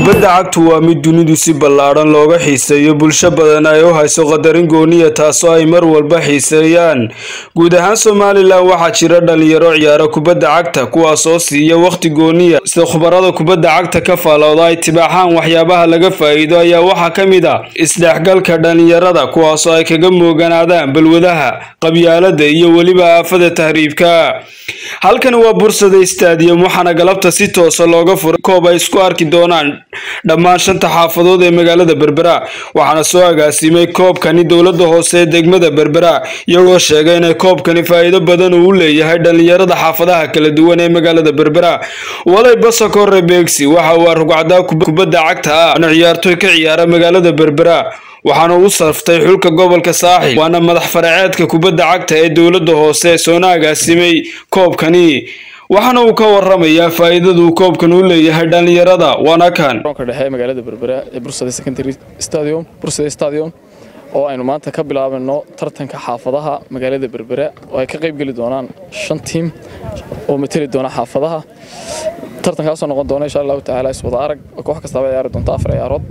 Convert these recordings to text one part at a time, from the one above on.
kubadda cagtu waa mid dunidu si ballaaran looga xiiseeyo bulsho badan ay u hayso qadarin gooniya taasoo ay mar walba xiiseeyaan guud ahaan Soomaaliland waxaa jira dhalinyaro ciyaaro kubadda cagta kuwaas oo siiya waqti gooniya sida khubarada kubadda cagta ka faalooda ay tibaaxaan waxyaabaha laga faa'iido ayaa waxaa ka mid ah isdhexgalka dhalinyarada kuwaas oo ay kaga mooganaadaan balwadaha qabyaalada iyo waliba aafada tahriibka halkan waa Bursada Stadium waxaana galabta si toos ah looga furay koob ay isku arki doonaan dhammaan shanta xaafadood ee magaalada Berbera waxaana soo agaasimay koobkani dawladda hoose ee degmada Berbera iyagoo sheegay in koobkani faa'iido badan uu leeyahay dhalinyarada xaafadaha kala duwan ee magaalada Berbera walay Basako Rebeexi waxa uu rugcada kubadda cagta ah ciyaartoy ka ciyaara magaalada Berbera waxaana uu saftay xulka gobolka Saaxil waana madax faraceedka kubadda cagta ee dawladda hoose soo agaasimay koobkani waxaana uu ka warramayaa faa'iidada uu koobkan u leeyahay dhalinyarada waana kan ka dhaxay magaalada Berbera ee Bursada Secondary Stadium oo aynu maanta ka bilaabano tartanka xaafadaha magaalada Berbera oo ay ka qayb gali doonaan 5 team oo matali doona xaafadaha tartankaas oo noqon doona insha Allah ta'ala iswada arag koox kasta ay ciyaari doonto 4 ciyaarood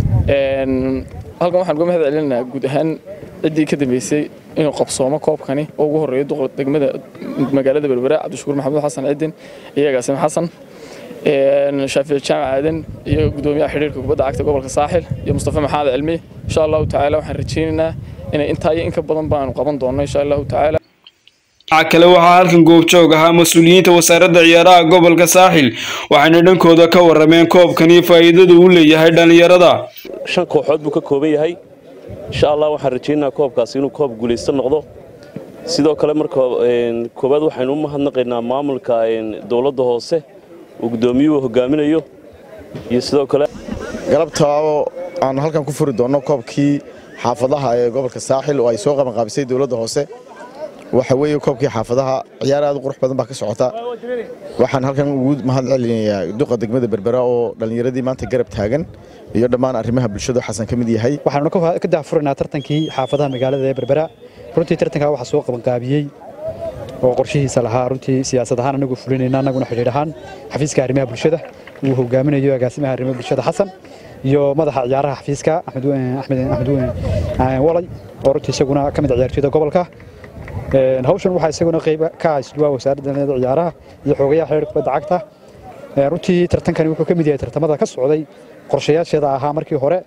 halkan waxaan uga mahad celinaynaa guud ahaan cidii ka dambeysay inuu qabsoomo koobkani oo ugu horeeyo degmada magaalada Berbera Cabdishakuur Maxamed Xasan Ciidin iyaga Sami Xasan Shaafici Jaamac Aadan iyo gudoomiyaha xiriirka kubadda cagta gobolka Saaxil iyo Mustafa Maxamed Cilmi insha Allah ta'ala waxaan rajaynaynaa in inta in ka badan baan qaban doono insha Allah ta'ala kale waxaa halkan goobjoog ahaa mas'uuliyiinta wasaaradda ciyaaraha gobolka Saaxil waxaana dhankooda ka warrameen koobkani faa'iidada uu leeyahay dhalinyarada 5 kooxood buu ka kooban yahay insha Allah waxaan rajaynaynaa koobkaas inuu koob guuleysto noqdo sidoo kale marka koobaad waxaan u mahadnaqaynaa maamulka dawladda hoose uu gudoomiyuhu hogaaminayo iyo sidoo kale galabta aan halkan ku furi doono koobkii xaafadaha ee gobolka Saaxil oo ay soo qaban qaabisay dawladda hoose waxa weeye koobkii xaafadaha ciyaar aad u qurux badan baa ka socota waxaan halkan ugu mahad celinayaa duqa degmada Berbera oo dhalinyaradii maanta garab taagan iyo dhammaan arrimaha bulshada xasan kamid yahay waxaanu ka daahfurnaa tartankii xaafadaha magaalada Berbera runtii tartanka waxa soo qaban qaabiyay oo qorshihiisa lahaa runtii siyaasad ahaan anagu fulinayna anaguna xiriir ahaan xafiiska arrimaha bulshada uu hogaaminayo agaasimaha arrimaha bulshada xasan iyo madaxa ciyaaraha xafiiska Axmed walay oo runtii isaguna kamid ciyaartoyda gobolka hawshan waxa isaguna qayb ka ah wasaaradda ciyaaraha iyo xogayaha xiriirka kubadda cagta runtii tartankani wuxuu kamid yahay tartamada ka socday qorshayaasheeda ahaa markii hore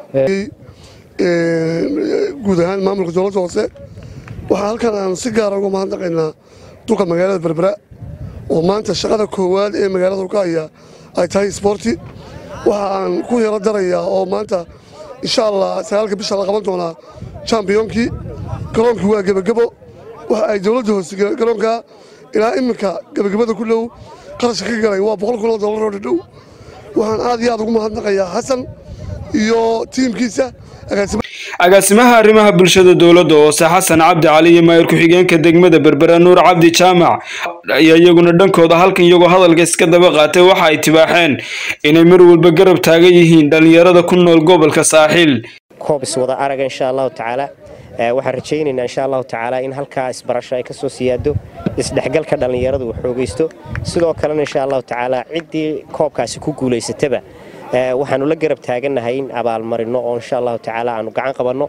guud ahaan maamulka dawladda hoose waxa halkan aan si gaar ah uga mahadnaqaynaa duqa magaalada Berbera oo maanta shaqada koowaad ee magaalada ka haya ay tahay sporti waxa aan ku yara darayaa oo maanta insha Allah 9 bisha la qaban doona championkii garoonkii waa gabagabo waxa ay dawladda hoose garoonka ilaa imika gabagabada ku dhow qarash ka galay waa $100 oo dhow waxaan aad iyo aad ugu mahadnaqayaa Xasan iyo tiimkiisa agaasimaha arrimaha bulshada dawladda hoose Xasan Cabdi Cali iyo maayir ku xigeenka degmada Berbera Nuur Cabdi Jaamac ayaa iyaguna dhankooda halkan iyagoo hadalka iska daba qaatay waxa ay tibaaxeen inay mar walba garab taagan yihiin dhalinyarada ku nool gobolka Saaxil koob iswada arag insha Allah ta'ala waxaan rajaynaynaa insha Allah ta'ala in halka isbarasho ay ka soo siyaado isdhexgalka dhalinyaradu uu xoogeysto sidoo kale insha Allah ta'ala cidii koobkaasi ku guuleysataba waxaanu la garab taaganahay in abaal marino oo insha Allah ta'ala aanu gacan qabanno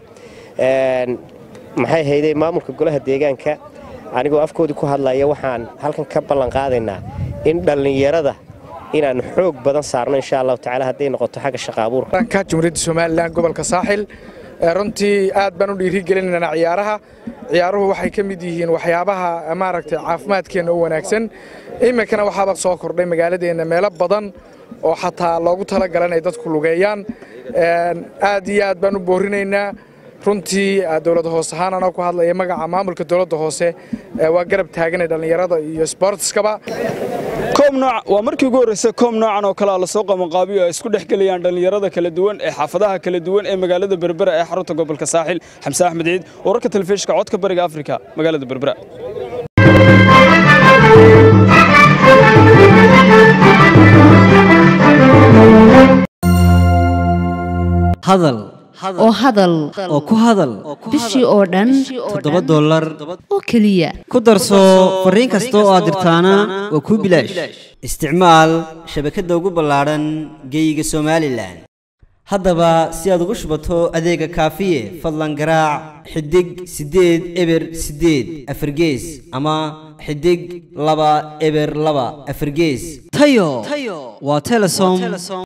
maxay hayday maamulka golaha deegaanka anigoo afkoodi ku hadlaya waxaan halkan ka ballan qaadaynaa in dhalinyarada inaan xoog badan saarno insha Allah ta'ala haday noqoto xagga shaqo abuurka ka Jamhuuriyadda Soomaaliland gobolka Saaxil runtii aad baan u dhiirigelinaynaa ciyaaruhu waxay ka mid yihiin waxyaabaha maaragtay caafimaadkeena oo wanaagsan imikana waxaaba soo kordhay magaaladeena meelo badan oo xataa loogu tala galay in dadku lugeeyaan aad iyo aad baan u boorinaynaa runtii dawladda hoose ahaan ku hadlaya magaca maamulka dawladda hoose waa garab taagan dhalinyarada iyo sportskaba koob nooc waa markii ugu horeysay koob noocan oo kala la soo qaban qaabiyo ay isku dhexgalayaan dhalinyarada kala duwan ee xaafadaha kala duwan ee magaalada Berbera ee xarunta gobolka Saaxil Xamse Axmed Ciid wararka telefishinka codka bariga Afrika magaalada Berbera hadal oo hadal oo ku hadal bishii oo dhan $7 oo kaliya ku darso fariin kasta oo aad dirtaana waa ku bilaash isticmaal shabakada ugu ballaaran geyga Soomaaliland haddaba si aad ugu shubato adeega kaafiye fadlan garaac xidig 8 eber 8 afargees ama xidig 2 eber 2 afargees tayo waa Telesom